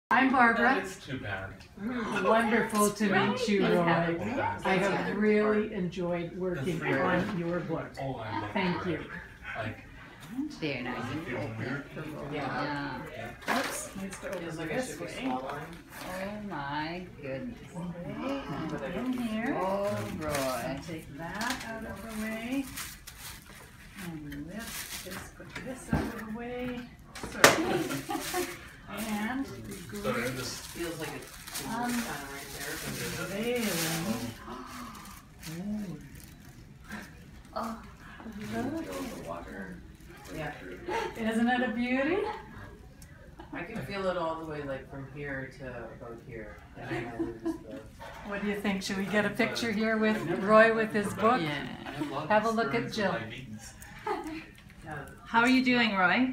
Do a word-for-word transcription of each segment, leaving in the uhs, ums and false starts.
I'm Barbara. It's too bad. Wonderful to meet you, Roy. I have really enjoyed working on your book. Thank you. Very nice. Yeah. Oops, needs to open this way. Oh my goodness. Put it in here. Oh, Roy. Take that out of the way. And let's just put this out of the way. So, and So this feels like it's um, kind of right there. Oh, there. Water. Yeah. Isn't it a beauty? I can feel it all the way, like from here to about here. And I know it's the- What do you think? Should we get a picture here with Roy with his book? yeah. Have a look at Jill. yeah. How are you doing, Roy?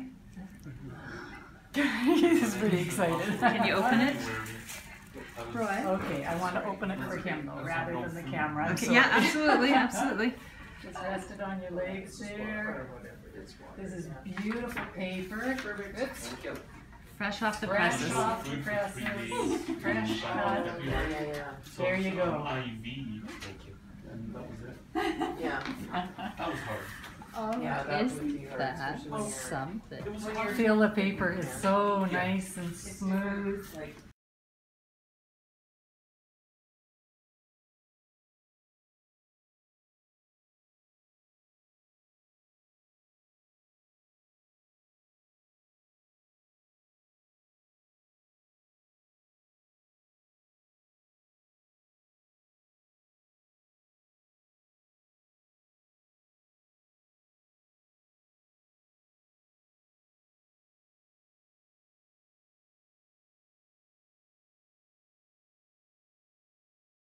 He's pretty excited. Can you open it? Roy? Okay, I want to open it for him though, rather than the camera. Okay, So yeah, absolutely, absolutely. just rest it on your legs there. This is beautiful paper. Oops. Fresh off the Fresh presses. off the presses. Fresh cut. Yeah, yeah, yeah. There you go. I V. And that was it. Yeah. That was hard. Oh, Yeah, that would be isn't hard, that especially when you're- something? Feel the paper is so nice and smooth. Like,